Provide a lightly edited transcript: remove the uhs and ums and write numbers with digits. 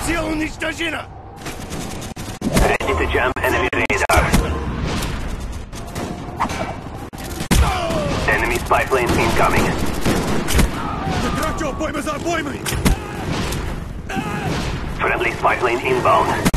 Позиция уничтожена! Ready to jam enemy radar. Enemy spy plane incoming. Не трачу обоймы за обоймой! Friendly spy plane inbound.